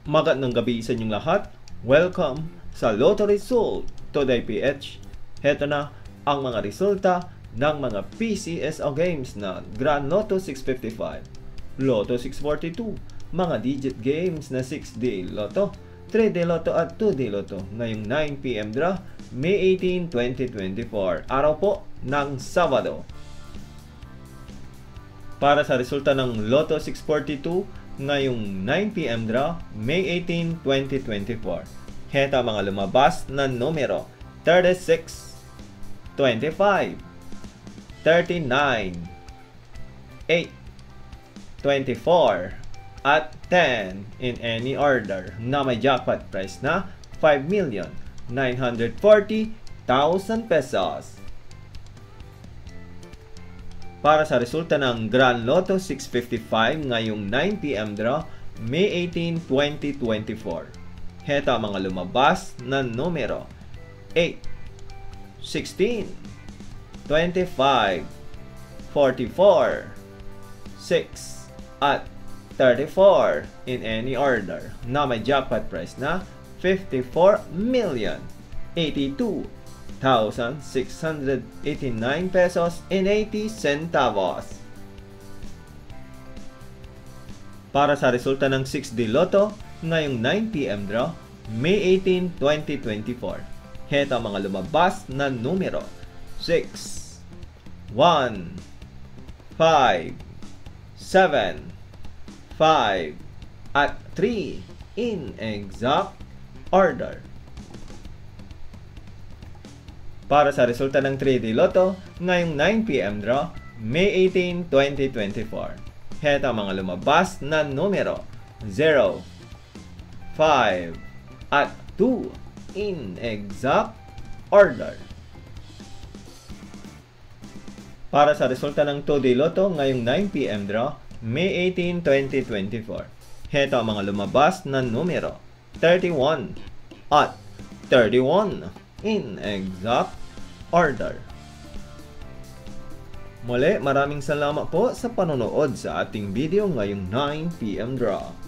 Magandang gabi sa inyong lahat. Welcome sa Lotto Result Today PH. Heto na ang mga resulta ng mga PCSO games na Grand Lotto 655, Lotto 642, mga digit games na 6D Lotto, 3D Lotto at 2D Lotto ngayong 9pm draw, May 18, 2024, araw po ng Sabado. Para sa resulta ng Lotto 642 ngayong 9pm draw, May 18, 2024. Heto ang mga lumabas na numero: 36, 25, 39, 8, 24, at 10 in any order na may jackpot price na 5,940,000 pesos. Para sa resulta ng Grand Lotto 655 ngayong 9pm draw, May 18, 2024. Heto ang mga lumabas na numero: 8, 16, 25, 44, 6, at 34 in any order na may jackpot price na 54,082,689 pesos and 80 centavos. Para sa resulta ng 6D Lotto ngayong 9pm draw, May 18, 2024. Heto ang mga lumabas na numero: 6, 1, 5, 7, 5, at 3 in exact order. Para sa resulta ng 3D Lotto ngayong 9pm draw, May 18, 2024. Heto ang mga lumabas na numero: 0, 5, at 2 in exact order. Para sa resulta ng 2D Lotto ngayong 9pm draw, May 18, 2024. Heto ang mga lumabas na numero: 31 at 31 in exact order. Muli, maraming salamat po sa panonood sa ating video ngayong 9pm draw.